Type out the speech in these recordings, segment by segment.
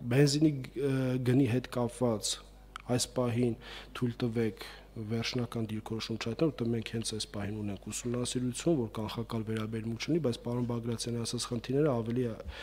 Բենզինի գնի հետ կապված այս պահին թույլ տվեք վերջնական դիրքորոշում չայտան, որտեղ մենք հենց այս պահին ունենք ուսումնասիրություն, որ կանխակալ վերաբերմունք չունի, բայց պարոն Բագրատյանի ասած խնդիրները ավելի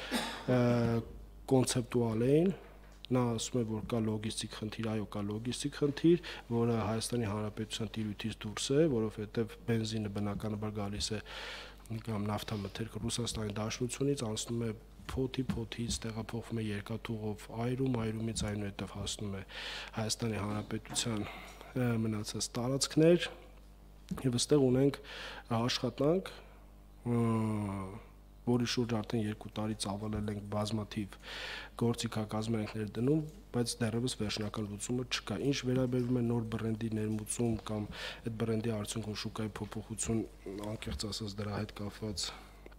կոնցեպտուալ էին։ Նա ասում է, որ կա լոգիստիկ խնդիր, այո, կա լոգիստիկ խնդիր, որը Հայաստանի Հանրապետության տիրույթից դուրս է, որովհետև բենզինը բնականաբար գալիս է կամ նավթամթերքը Ռուսաստանի Դաշնությունից, անցնում է փոթից տեղափոխվում է երկաթուղով այրումից այնուհետև հասնում է Հայաստանի Հանրապետության մնացած տարածքներ, եւ այստեղ ունենք աշխատանք, որի շուրջ արդեն 2 տարի ծավալել ենք բազմաթիվ գործիքակազմեր ենք ներդնում, բայց դեռևս վերջնական լուծումը չկա։ Ինչ վերաբերում է նոր բրենդի ներմուծում կամ այդ բրենդի արդյունքում շուկայի փոփոխություն, անկեղծ ասած դրա հետ կապված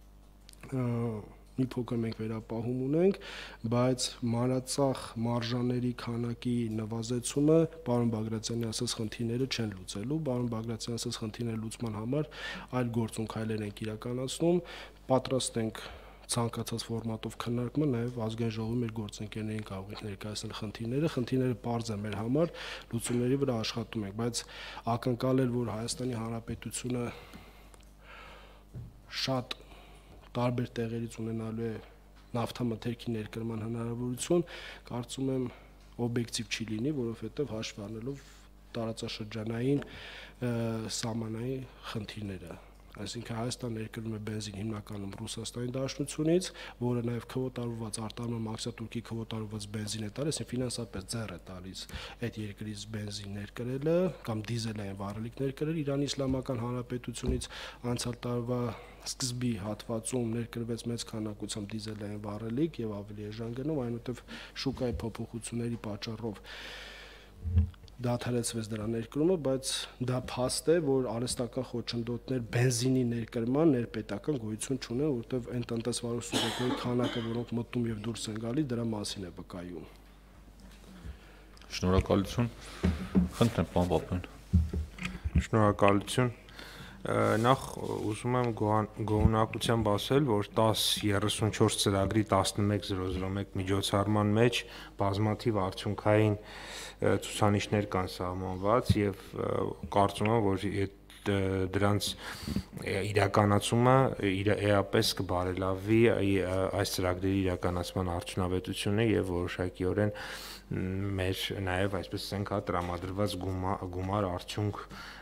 մի փոքր մենք վերապահում ունենք, բայց մանրածախ մարժաների քանակի նվազեցումը պարոն Բագրատյանի ասած խնդիրները չեն լուծելու, պարոն Բագրատյանի ասած խնդիրների լուծման համար այլ գործունքայլեր ենք իրականացնում, պատրաստ ենք ցանկացած ֆորմատով քննարկումը, նաև ազգային ժողովի մեր գործընկերներին կարող ենք ներկայացնել խնդիրները պարզ է մեր համար, լուծումների վրա աշխատում ենք, բայց ակնկալել, որ Հայաստանի Հանրապետությունը շատ տարբեր տեղերից ունենալու է նավթամթերքի ներկրման հնարավորություն, կարծում եմ օբյեկտիվ չի լինի, որովհետև հաշվի առնելով տարածաշրջանային սահմանային խնդիրները, այսինքն Հայաստան ներկրում է բենզին հիմնականում Ռուսաստանի Դաշնությունից, որը նաև քվոտարված արտահանման մաքսատուրքի քվոտարված բենզին է տալիս, ֆինանսապես ձեռ է տալիս այդ երկրից բենզին ներկրելը կամ դիզելային վառելիք ներկրել Իրանի Իսլամական Հանրապետությունից անցյալ տարվա սկզբի հատվածում ներկրվեց մեծ քանակությամբ դիզելային վառելիք եւ ավելի էժան գնում, այնուհետեւ շուկայի փոփոխությունների պատճառով դադարեցվեց դրա ներկրումը, բայց դա փաստ է, որ արհեստական խոչընդոտներ բենզինի ներկրման ներպետական գոյություն չունեն, որովհետեւ այն տնտեսվարող սուբյեկտների քանակը, որոնք մտնում եւ դուրս են գալիս, դրա մասին է վկայում։ Շնորհակալություն։ Խնդրեմ, պարոն Պապյան։ Շնորհակալություն։ Նախ ուզում եմ գոհունակությամբ ասել, որ 1034 ծրագրի 1101 միջոցառման մեջ բազմաթիվ արդյունքային ցուցանիշներ կան սահմանված եւ կարծում եմ, որ դրանց իրականացումը էապես կբարելավի այս ծրագրերի իրականացման արդյունավետությունը եւ որոշակիորեն մեր նաեւ այսպես ասենք տրամադրված գումար արդյունք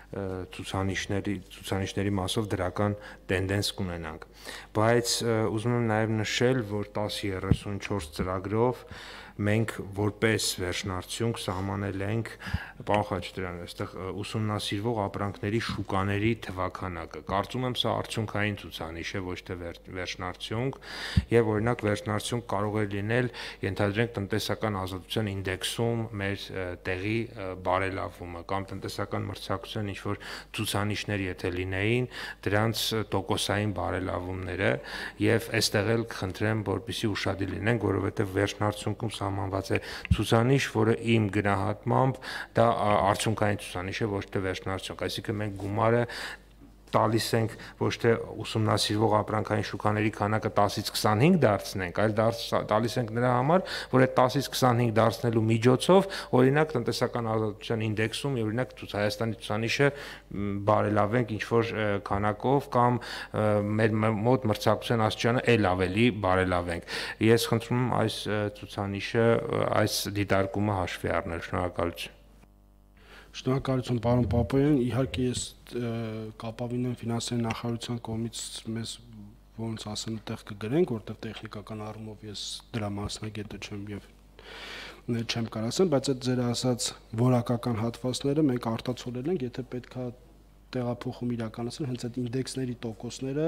ցուցանիշների մասով դրական տենդենս կունենանք, բայց ուզում եմ նաև նշել, որ 1034 ծրագրով մենք որպես վերջնարդյունք սահմանել ենք, պարոն Խաչատրյան, այստեղ ուսումնասիրվող ապրանքների շուկաների թվաքանակը։ Կարծում եմ սա արդյունքային ցուցանիշ է, ոչ թե վերջնարդյունք, եւ օրինակ վերջնարդյունք կարող է լինել, ենթադրենք տնտեսական ազատության ինդեքսում մեր տեղի բարելավումը կամ տնտեսական մրցակցության ինչ որ ցուցանիշներ եթե լինեին, դրանց տոկոսային բարելավումները եւ այստեղ էլ կխնդրեմ, որպեսզի ուշադիր լինենք, որովհետեւ վերջնարդյունքում սահմանված է ցուցանիշ, որը իմ գնահատմամբ դա արդյունքային ցուցանիշ է, ոչ թե վերջնարդյունք, այսինքն մենք գումարը տալիս ենք ոչ թե ուսումնասիրվող ապրանքային շուկաների քանակը 10-ից 25 դարձնենք, այլ տալիս ենք նրա համար, որ այդ 10-ից 25 դարձնելու միջոցով օրինակ տնտեսական ազատության ինդեքսում եւ օրինակ Հայաստանի ցուցանիշը բարելավենք ինչ որ քանակով կամ մեր մոտ մրցակցության աստիճանը ել ավելի բարելավենք։ Ես խնդրում եմ այս ցուցանիշը, այս դիտարկումը հաշվի առնել։ Շնորհակալություն։ Շնորհակալություն, պարոն Պապոյան, իհարկե ես կապավինեմ ֆինանսների նախարարության կողմից մեզ ոնց ասեն տեղ կգրենք, որտեղ տեխնիկական առումով ես դրա մասնագետը չեմ եւ չեմ կարող ասեմ, բայց այդ ձեր ասած որակական հատվածները մենք արտացոլել ենք, եթե պետքա տեղափոխում իրականացնել, հենց այդ ինդեքսների տոկոսները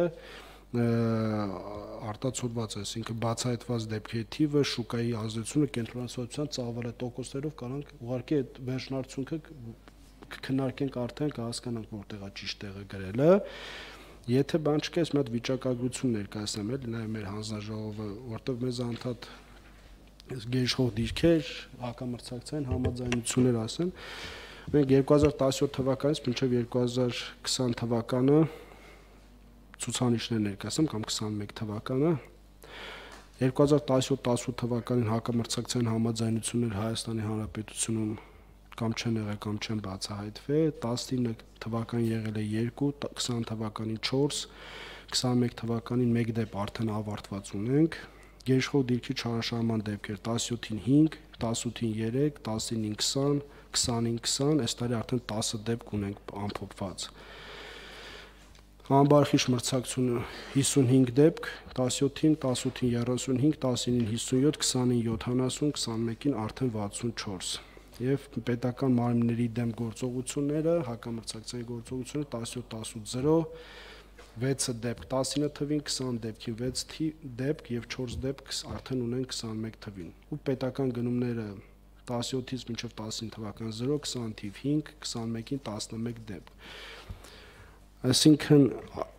արտացոլված է, այսինքն բացահայտված դեպքերի թիվը, շուկայի ազդեցությունը, կենտրոնացվածության ծավալը տոկոսներով կանանք ուղղակի այդ վերջնարդյունքը կքննարկենք արդեն կհասկանանք որտեղա ճիշտ տեղը գրելը։ Եթե բան չկա, ես մի հատ վիճակագրություն ներկայացնեմ, էլի նաև մեր հանձնաժողովը, որտեղ մեզ անդադ գերիշխող դիրքեր, հակամրցակցային համաձայնություններ ասեն։ Մենք 2017 թվականից մինչև 2020 թվականը ցուցանիշներ ներկայացնում կամ 21 թվականը 2017-18 թվականին հակամրցակցային համաձայնություններ Հայաստանի Հանրապետությունում կամ չեն եղել կամ չեն բացահայտվել, 19 թվականին եղել է 2, 20 թվականին 4, 21 թվականին 1 դեպք արդեն ավարտված ունենք, գերիշխող դիրքի չարաշահման դեպքեր 17-ին 5, 18-ին 3, 19-ին 20, 20-ին 20, այս տարի արդեն 10 դեպք ունենք ամփոփված։ Անբարխիչ մրցակցությունը 55 դեպք, 17-ին, 18-ին 35, 19-ին 57, 20-ին 70, 21-ին արդեն 64։ Եվ պետական մարմինների դեմ գործողությունները, հակամրցակցային գործողությունները 17-18-0, 6 դեպք 19 թվին, 20 դեպքին 6 դեպք եւ 4 դեպք արդեն ունեն 21 թվին։ Ու պետական գնումները 17-ից մինչև 19 թվական 0, 20 թիվ 5, 21-ին 11 դեպք։ Այսինքն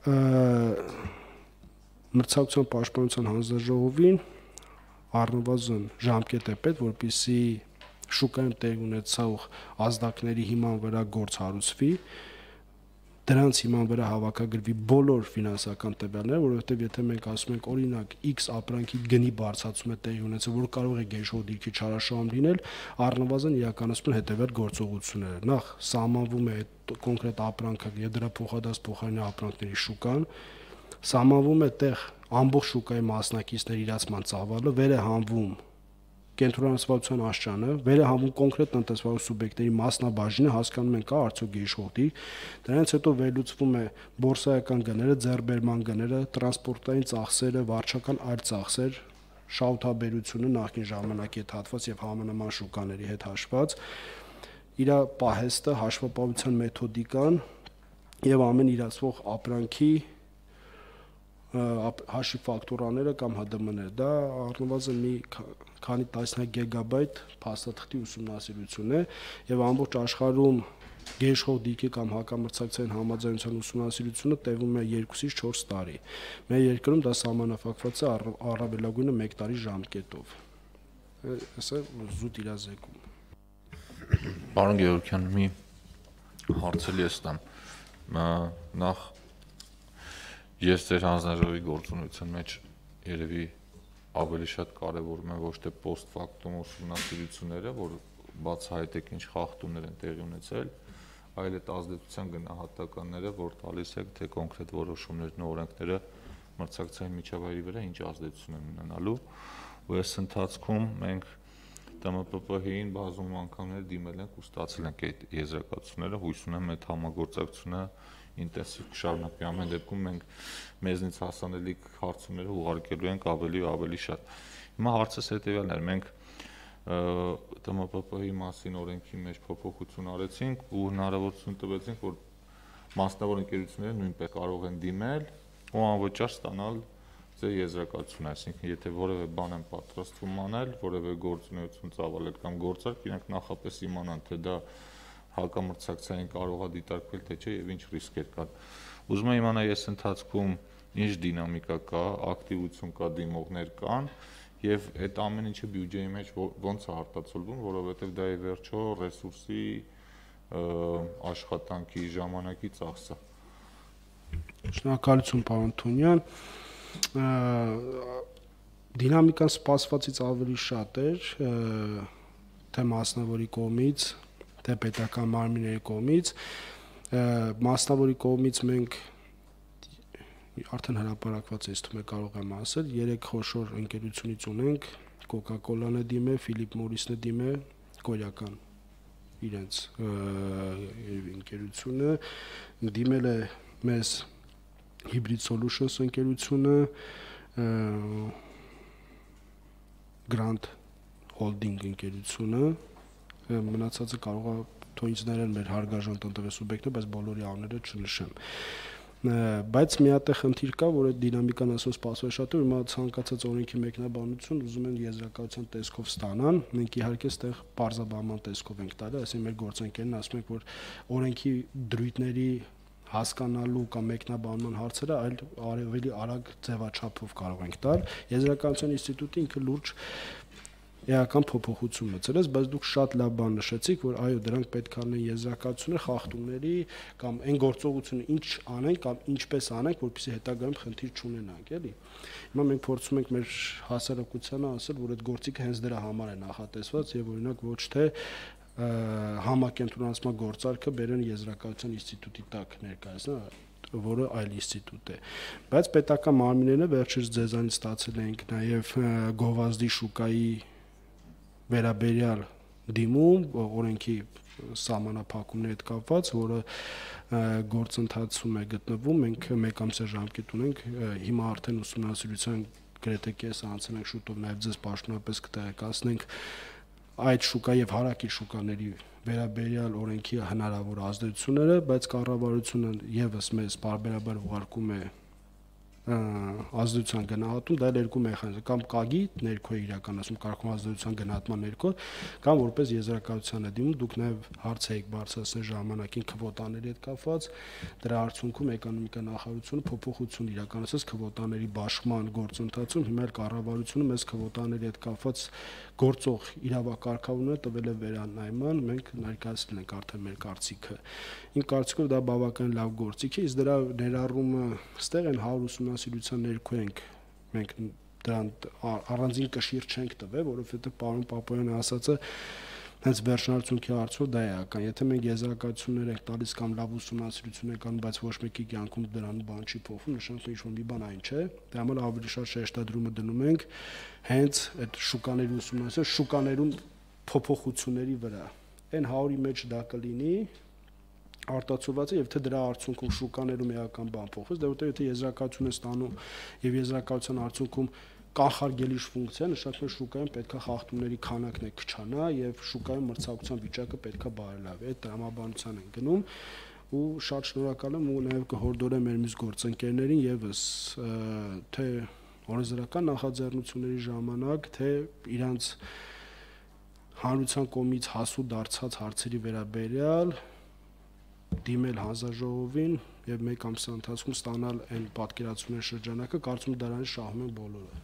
մրցակցության պաշտպանության հանձնաժողովին առնվազն ժամկետ է պետք, որպեսզի շուկայում տեղ ունեցող ազդակների հիման վրա գործ հարուցվի, դրանց հիման վրա հավաքագրվի բոլոր ֆինանսական տվյալները, որովհետև եթե մենք ասում ենք օրինակ X ապրանքի գնի բարձրացում է տեղի ունեցել, որ կարող է գերիշխող դիրքի չարաշահում լինել, առնվազն իրականացում հետևյալ գործողությունները։ Նախ սահմանվում է այդ կոնկրետ ապրանքը եւ դրա փոխադարձ փոխարինի ապրանքների շուկան, սահմանվում է տեղ ամբողջ շուկայի մասնակիցների իրացման ծավալը, վեր է հանվում կենտրոնացվածության աշճանը, վեր է հանվում կոնկրետ տնտեսվարող սուբյեկտների մասնաբաժինը, հասկանում են կա արդյոք գերիշխող դիրք, դրանից հետո վերլուծվում է բորսայական գները, ձեռբերման գները, տրանսպորտային ծախսերը, վարչական այլ ծախսեր, շահութաբերությունը նախկին ժամանակի հետ հատված եւ համանման շուկաների հետ հաշված, իր պահեստը, հաշվապահության մեթոդիկան եւ ամեն իրացվող ապրանքի հաշի ֆակտորաները կամ ՀԴՄ-ները, դա առնվազն մի քանի տասնյակ գիգաբայթ փաստաթղթի ուսումնասիրություն է եւ ամբողջ աշխարհում գերիշխող դիրքի կամ հակամրցակցային համաձայնության ուսումնասիրությունը տևում է 2-ից 4 տարի։ Մեր երկրում դա սահմանափակված է առավելագույնը 1 տարի ժամկետով։ Սա զուտ իրազեկում։ Պարոն Գևորգյան, մի հարցելի է ստամ։ Նախ ես ձեր հանձնաժողովի գործունեության մեջ երևի ավելի շատ կարևորում եմ ոչ թե post factum ուսումնասիրությունները, որ բացահայտեք ինչ խախտումներ են տեղի ունեցել, այլ այդ ազդեցության գնահատականները, որ տալիս եք, թե կոնկրետ որոշումներն ու օրենքները մրցակցային միջավայրի վրա ինչ ազդեցություն են ունենալու, ու այս ընթացքում մենք ՏՄՊՊՀ-ին բազում անգամներ դիմել ենք ու ստացել ենք այդ եզրակացությունները, հույս ունեմ այդ համագործակցությունը ինտենսիվ կշարունակվի, ամեն դեպքում մենք մեզնից հասանելիք հարցումները ուղարկելու ենք ավելի ու ավելի շատ։ Հիմա հարցս հետևյալն է, մենք ՏՄՊՊՀ-ի մասին օրենքի մեջ փոփոխություն արեցինք ու հնարավորություն տվեցինք, որ մասնավոր ընկերությունները նույնպես կարող են դիմել ու անվճար ստանալ ձեր եզրակացությունը, այսինքն եթե որևէ բան են պատրաստվում անել, որևէ գործունեություն ծավալել կամ գործարք, իրենք նախապես իմանան, թե դա հակամրցակցային կարող է դիտարկվել, թե չէ եւ ինչ ռիսկեր կան։ Ուզում եմ իմանալ ես ընթացքում ինչ դինամիկա կա, ակտիվություն կա, դիմողներ կան եւ այդ ամեն ինչը բյուջեի մեջ ոնց է արտացոլվում, որովհետեւ դա է վերջո ռեսուրսի, աշխատանքի, ժամանակի ծախս է։ Շնորհակալություն, պարոն Թունյան։ Դինամիկան սպասվածից ավելի շատ էր, թե մասնավորի կողմից, թե պետական մարմինների կողմից, մասնավորի կողմից մենք արդեն հրապարակված է, թվում է կարող եմ ասել, 3 խոշոր ընկերությունից ունենք, Coca-Cola-ն է դիմել, Philip Morris-ն է դիմել, կորեական իրենց ընկերությունը, դիմել է մեզ Hybrid Solutions ընկերությունը, Grand Holding ընկերությունը, մնացածը կարող է թող ինձ ներեն մեր հարգարժան տնտեսական սուբյեկտը, բայց բոլորի անունները չնշեմ։ Բայց մի հատ խնդիր կա, որ այդ դինամիկան ասում սպասում է շատ ու հիմա ցանկացած օրենքի մեկնաբանություն ուզում են եզրակացության տեսքով ստանան, մենք իհարկե այստեղ բարձրաբանման տեսքով ենք տալի, այսինքն մեր գործընկերն ասում ենք, որ օրենքի դրույթների հասկանալու կամ մեկնաբանման հարցերը այլ ավելի արագ ձևաչափով կարող ենք տալ։ Եզրակացության ինստիտուտը ինքը լուրջ էական փոփոխություն մտցրեց, բայց դուք շատ լավ բան նշեցիք, որ այո, դրանք պետք է լինեն եզրակացություններ խախտումների կամ այն գործողությունը ինչ անենք կամ ինչպես անենք, որպեսզի հետագայում խնդիր չունենանք, էլի։ Հիմա մենք փորձում ենք մեր հասարակությանը ասել, որ այդ գործիքը հենց դրա համար է նախատեսված եւ օրինակ ոչ թե համակենտրոնացման գործարքը բերեն եզրակացության ինստիտուտի տակ ներկայացնա, որը այլ ինստիտուտ է, բայց պետական մարմինները վերջերս ձեզանից ստացել ենք նաև գովազդի շուկայի վերաբերյալ դիմում օրենքի սահմանափակումների հետ կապված, որը գործընթացում է գտնվում, մենք մեկ ամսյա ժամկետ ունենք, հիմա արդեն ուսումնասիրության գրեթե կես անցել ենք, շուտով նաև ձեզ պաշտոնապես կտեղեկացնենք այդ շուկա եւ հարակից շուկաների վերաբերյալ օրենքի հնարավոր ազդեցությունները, բայց կառավարությունը եւս մեզ բարբերաբար ուղարկում է ազդեցության գնահատում, դա երկու մեխանիզմ, կամ կագի ներքո է իրականացում կարգում ազդեցության գնահատման ներքո, կամ որպես եզրակացության է դիմում, դուք նաև հարց եք բարձրացնել ժամանակին քվոտաների հետ կապված, դրա արդյունքում էկոնոմիկա նախարարությունը փոփոխություն իրականացրեց քվոտաների բաշխման գործընթացում, հիմա էլ կառավարությունը մեզ քվոտաների հետ կապված գործող իրավակարգավորները տվել է վերանայման, մենք ներկայացրել ենք արդեն մեր կարծիքը։ Իմ կարծիքով դա բավական լավ գործիք է, իսկ դրա ներառումը ստեղ են 180 սիրության ներքո ենք մենք դրան առանձին կշիռ չենք տվել, որովհետև պարոն Պապոյանը ասածը հենց վերջնարդյունքի հարցով դա է ական։ Եթե մենք եզրակացություններ ենք տալիս կամ լավ ուսումնասիրություն ենք անում, բայց ոչ մեկի կյանքում դրան բան չի փոխվում, նշանակում է ինչ-որ մի բան այն չէ։ Դրա համար ավելի շատ շեշտադրումը դնում ենք հենց այդ շուկաների ուսումնասիրության, շուկաներում փոփոխությունների վրա։ Այն 100-ի մեջ դա կլինի արտացոլված է եւ թե դրա արդյունքում շուկաներում էական բան փոխվեց, դա որտեղ եթե եզրակացություն է ստանում եւ եզրակացության արդյունքում կանխարգելիչ ֆունկցիա, նշանակում է շուկայում պետքա խախտումների քանակն է կչանա եւ շուկայում մրցակցության վիճակը պետքա բարելավի։ Այդ տրամաբանության են գնում ու շատ շնորհակալ եմ ու նաեւ կհորդորեմ մեր մյուս գործընկերներին եւս թե օրենսդրական նախաձեռնությունների ժամանակ, թե իրանց հանրության կողմից հասու դարձած հարցերի վերաբերյալ դիմել հանձնաժողովին եւ մեկ ամսվա ընթացքում ստանալ այն պատկերացումների շրջանակը, կարծում եմ դրանից շահում են բոլորը։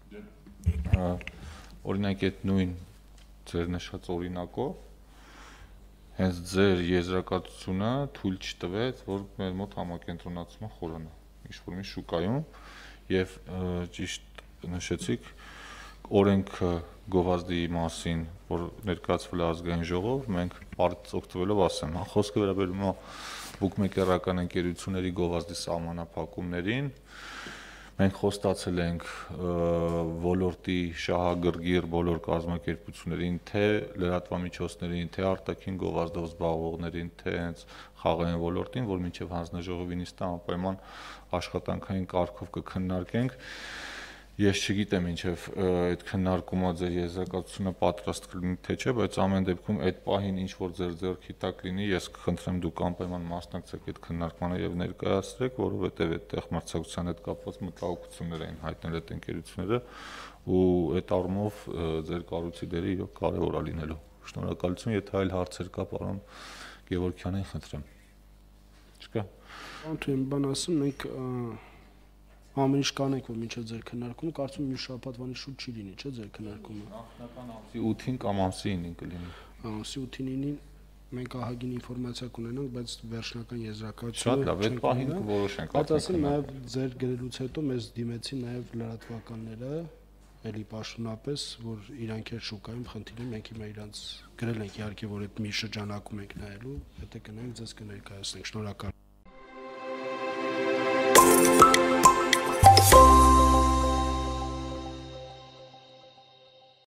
Օրինակ այդ նույն ձեր նշած օրինակով հենց ձեր եզրակացությունը թույլ չտվեց, որ մեր մոտ համակենտրոնացումը խորանա ինչ-որ մի շուկայում եւ ճիշտ նշեցիք օրենքը գովազդի մասին, որ ներկայացվել է ազգային ժողով, մենք բարձ օգտվելով ասեմ, խոսքը վերաբերում է բուկմեկերական ընկերությունների գովազդի սահմանափակումներին, մենք խոստացել ենք ոլորտի շահագրգիռ բոլոր կազմակերպություններին, թե լրատվամիջոցներին, թե արտաքին գովազդով զբաղվողներին, թե հենց խաղային ոլորտին, որ մինչև հանձնաժողովի նիստը անպայման աշխատանքային կարգով կքննարկենք։ Ես չգիտեմ ինչև այդ քննարկումը ձեր եզրակացությունը պատրաստ կլինի թե չէ, բայց ամեն դեպքում այդ պահին ինչ որ ձեր ձեռքի տակ լինի, ես կխնդրեմ դուք անպայման մասնակցեք այդ քննարկմանը եւ ներկայացրեք, որովհետեւ այդտեղ մրցակցության հետ կապված մտահոգություններ էին հայտնել այդ ընկերությունները ու այդ առումով ձեր կառույցի դերը իրոք կարեւոր է լինելու։ Շնորհակալություն, եթե այլ հարցեր կա, պարոն Գևորգյանին խնդրեմ։ Չկա։ Անթույն բան ասում, մենք ամեն ինչ կանենք, որ մինչև ձեր քննարկումը, կարծում եմ մի շաբաթվանից շուտ չի լինի, չէ՞ ձեր քննարկումը։ Նախնական ամսի 8-ին կամ ամսի 9-ին կլինի։ Ամսի 8-ին մենք ահագին ինֆորմացիա կունենանք, բայց վերջնական եզրակացությունը շատ լավ, այդ պահին կորոշենք։ Բայց ասեմ, նաև ձեր գրելուց հետո մեզ դիմեցին նաև լրատվականները, էլի պաշտոնապես, որ իրանք էլ շուկայում խնդիր են, մենք հիմա իրանց գրել ենք իհարկե, որ այդ մի շրջանակում ենք նայելու, եթե կնայենք, ձեզ կներկայացնենք։ Շնորհակալ